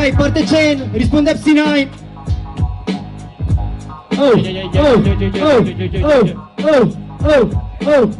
Ok, parte Chain, risponde FC9. Oh.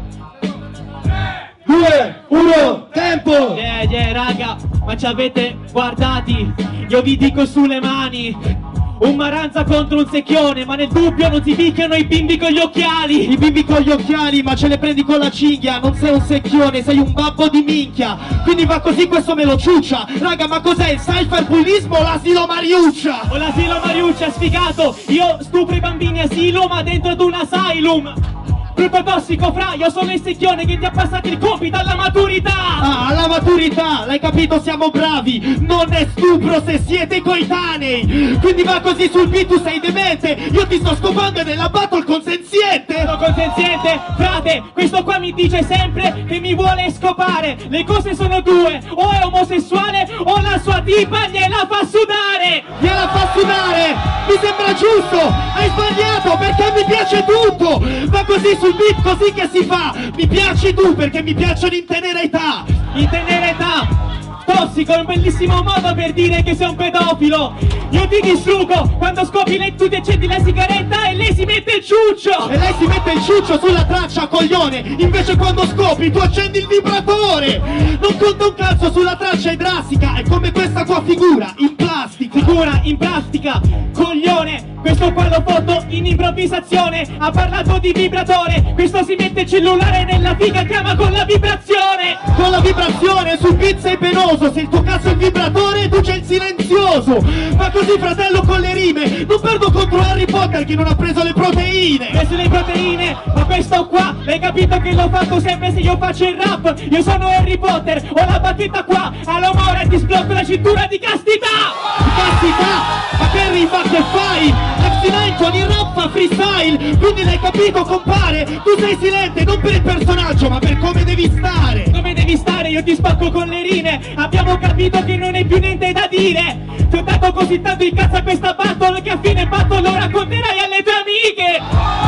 2, 1, tempo! Raga, ma ci avete guardati? Io vi dico sulle mani. Un Maranza contro un secchione, ma nel dubbio non si picchiano i bimbi con gli occhiali. I bimbi con gli occhiali, ma ce le prendi con la cinghia. Non sei un secchione, sei un babbo di minchia. Quindi va così, questo me lo ciuccia. Raga, ma cos'è il cyberbullismo o l'asilo Mariuccia? O l'asilo Mariuccia, sfigato. Io stupro i bambini asilo, ma dentro ad un asylum. Brutto tossico, fra, io sono il secchione che ti ha passato il compito alla maturità. Ah, alla maturità, l'hai capito, siamo bravi. Non è stupro se siete coetanei. Quindi va così sul beat, tu sei demente. Io ti sto scopando e nella battle consenziente. Sono consenziente, frate, questo qua mi dice sempre che mi vuole scopare. Le cose sono due, o è omosessuale o la sua tipa gliela fa sudare. Gliela fa sudare, mi sembra giusto. Hai sbagliato perché mi piace tutto. Va così sul beat, così che si fa. Mi piaci tu perché mi piacciono in tenera età. In tenera età. Tossico è un bellissimo modo per dire che sei un pedofilo. Io ti distruggo quando scopri lei, tu ti accendi la sigaretta e lei si mette il ciuccio. E lei si mette il ciuccio sulla traccia, coglione. Invece quando scopri tu accendi il vibratore. Non conta un cazzo sulla traccia idrassica. È come questa tua figura in plastica. Figura in plastica, coglione. Questo qua lo foto in improvvisazione. Ha parlato di vibratore. Questo si mette il cellulare nella figa, chiama con la vibrazione. Con la vibrazione sul beat sei penoso. Se il tuo cazzo è il vibratore tu c'è il silenzioso. Ma così fratello con le rime. Non perdo contro Harry Potter che non ha preso le proteine. Preso le proteine. Ma questo qua l'hai capito che l'ho fatto sempre se io faccio il rap. Io sono Harry Potter. Ho la bacchetta qua all'amore e ti sblocco la cintura di castità. Di castità? Ma che rima che fai? FC9 con il rap fa freestyle. Quindi l'hai capito compare. Tu sei silente non per il personaggio ma per come devi stare. Come devi stare? Io ti spacco con le rime. Abbiamo capito che non hai più niente da dire. Ti ho dato così tanto in cazzo a questa battle che a fine battle lo racconterai alle tue amiche.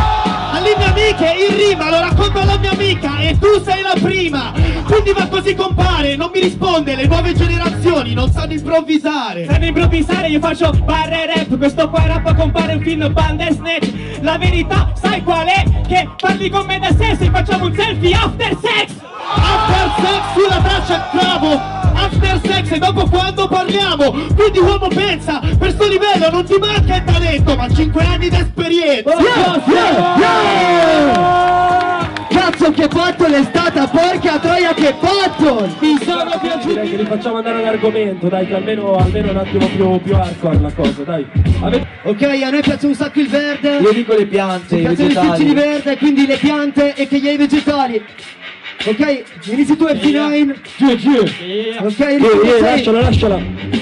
Alle mie amiche in rima lo racconto alla mia amica e tu sei la prima. Quindi va così compare, non mi risponde, le nuove generazioni non sanno improvvisare. Sanno improvvisare, io faccio barre rap, questo qua rap compare un film Bandersnatch. La verità sai qual è? Che parli con me da sesso e facciamo un selfie after sex. After sex sulla traccia, bravo. After sex e dopo quando parliamo. Quindi uomo pensa, per sto livello non ti manca il talento ma 5 anni di esperienza. Cazzo che battle è stata, porca troia che battle! Mi sono piaciuti! Direi che li facciamo andare all'argomento, dai, che almeno un attimo più hardcore la cosa, dai. Ok, a noi piace un sacco il verde. Io dico le piante, i piacciono i vegetali. di verde, quindi le piante e che gli vegetali. Ok, inizi tu FC9. Giù. Ok, Lasciala.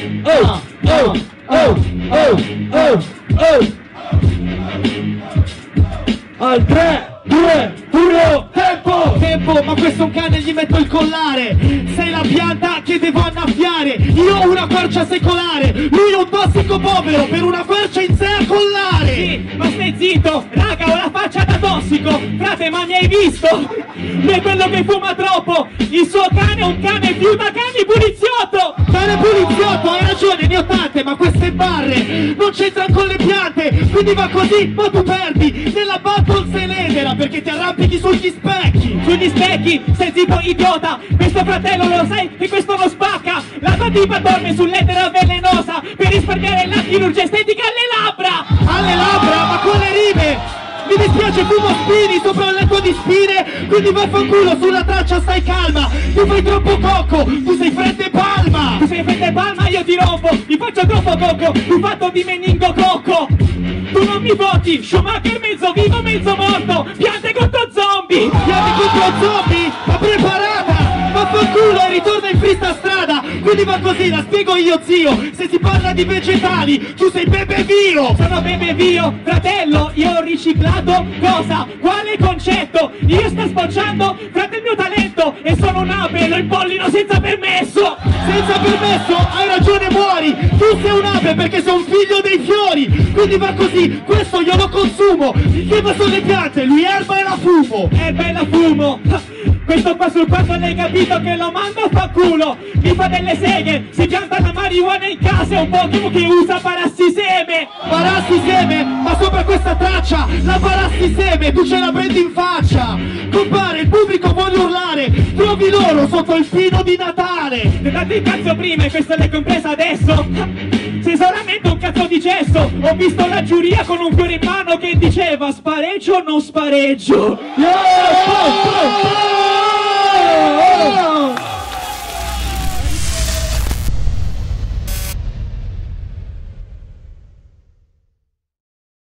Al 3, 2, 1, tempo! Tempo, ma questo è un cane, gli metto il collare. Sei la pianta che devo annaffiare. Io ho una quercia secolare. Lui è un tossico povero per una quercia in sé a collare. Sì, ma stai zitto, raga, ho la faccia da tossico. Frate, ma mi hai visto? Lui è quello che fuma troppo. Il suo cane è un cane fiuta cani poliziotto. Cane poliziotto, hai ragione, ne ho tante, ma queste barre non c'entrano con le piante. Quindi va così, ma tu perdi. Nella battle sei ledera perché ti arrampichi sugli specchi. Sugli specchi, sei tipo idiota. Questo fratello lo sai che questo non spacca. La tua tipa dorme sull'etera velenosa per risparmiare la chirurgia estetica alle labbra. Alle labbra, ma con le rime. Mi dispiace, fumo spini sopra un letto di spine. Quindi vaffanculo, sulla traccia stai calma. Tu fai troppo cocco, tu sei fretta e palma. Tu sei fretta e palma, io ti rompo. Ti faccio troppo cocco, tu fatto di meningo cocco. Tu non mi voti, Schumacher mezzo vivo, mezzo morto. Piante contro zombie. Piante contro zombie, ma preparata. Vaffanculo e ritorna in frista strada. Quindi va così, la spiego io zio. Se si parla di vegetali, tu sei Pepe Vio. Sono Pepe Vio, fratello, io ho riciclato cosa? Quale concetto? Io sto spacciando, frate, il mio talento. E sono un ape, lo impollino senza permesso. Senza permesso, hai ragione, muori. Tu sei un ape perché sei un figlio dei fiori. Quindi va così, questo io lo consumo. Il tema sono le piante, lui erba e la fumo. Erba e la fumo. Questo qua sul quadro l'hai capito che lo mando a fa culo. Mi fa delle seghe, si pianta la mare marijuana in casa è un Pokémon che usa parassiseme. Parassiseme, ma sopra questa traccia la parassiseme tu ce la prendi in faccia. Compare, il pubblico vuole urlare, trovi loro sotto il fino di Natale. Date il cazzo prima e questa l'hai compresa adesso? Sei solamente un cazzo di gesso. Ho visto la giuria con un fiore in mano che diceva spareggio o non spareggio. Yeah!